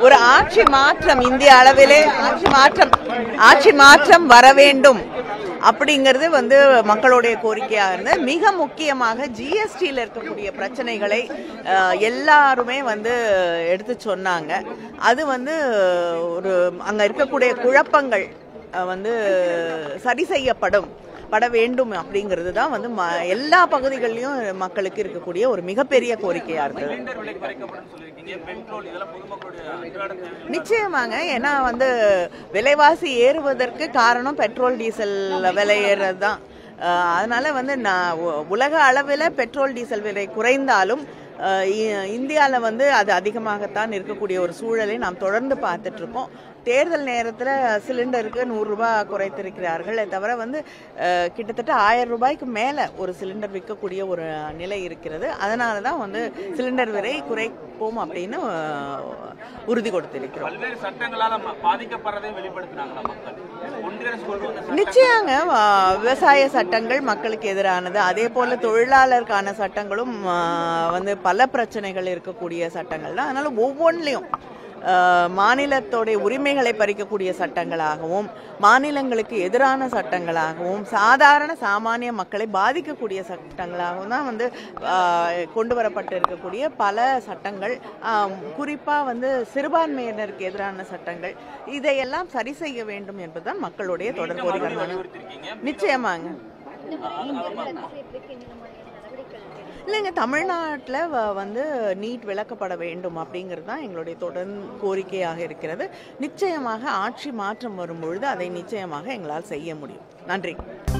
ஒரு ஆட்சி மாற்றம் இந்திய அளவிலே ஆட்சி மாற்றம் வர வேண்டும் அப்படிங்கிறது வந்து மக்களுடைய கோரிக்கையாக இருந்தது. மிக முக்கியமாக ஜிஎஸ்டியில் இருக்கக்கூடிய பிரச்சனைகளை எல்லாருமே வந்து எடுத்து சொன்னாங்க. அது வந்து ஒரு அங்கே இருக்கக்கூடிய குழப்பங்கள் வந்து சரி செய்யப்பட வேண்டும் அப்படிங்கிறது தான் வந்து எல்லா பகுதிகளிலும் மக்களுக்கு இருக்கக்கூடிய ஒரு மிகப்பெரிய கோரிக்கையா இருந்தது. நிச்சயமாங்க, ஏன்னா வந்து விலைவாசி ஏறுவதற்கு காரணம் பெட்ரோல் டீசல் விலை ஏறுறது தான். அதனால வந்து உலக அளவில் பெட்ரோல் டீசல் விலை குறைந்தாலும் இந்தியாவில் வந்து அது அதிகமாகத்தான் இருக்கக்கூடிய ஒரு சூழலை நாம் தொடர்ந்து பார்த்துட்டு இருக்கோம். தேர்தல் நேரத்தில் சிலிண்டருக்கு 100 ரூபாய் குறைத்திருக்கிறார்கள். தவிர வந்து கிட்டத்தட்ட 1000 ரூபாய்க்கு மேலே ஒரு சிலிண்டர் விற்கக்கூடிய ஒரு நிலை இருக்கிறது. அதனால தான் வந்து சிலிண்டர் விலை குறைப்போம் அப்படின்னு உறுதி கொடுத்திருக்கிறோம். நிச்சயங்க, விவசாய சட்டங்கள் மக்களுக்கு எதிரானது. அதே போல தொழிலாளருக்கான சட்டங்களும் வந்து பல பிரச்சனைகள் இருக்கக்கூடிய சட்டங்கள் தான். அதனால ஒவ்வொன்றிலையும் மாநிலத்தோடைய உரிமைகளை பறிக்கக்கூடிய சட்டங்களாகவும் மாநிலங்களுக்கு எதிரான சட்டங்களாகவும் சாதாரண சாமானிய மக்களை பாதிக்கக்கூடிய சட்டங்களாகவும் தான் வந்து கொண்டு வரப்பட்டு இருக்கக்கூடிய பல சட்டங்கள், குறிப்பாக வந்து சிறுபான்மையினருக்கு எதிரான சட்டங்கள், இதையெல்லாம் சரி செய்ய வேண்டும் என்பதுதான் மக்களுடைய தொடர் கோரிக்கை. நிச்சயமாங்க. இல்லைங்க, தமிழ்நாட்டில் வந்து நீட் விலக்கப்பட வேண்டும் அப்படிங்கிறது தான் எங்களுடைய தொடர் கோரிக்கையாக இருக்கிறது. நிச்சயமாக ஆட்சி மாற்றம் வரும்பொழுது அதை நிச்சயமாக எங்களால் செய்ய முடியும். நன்றி.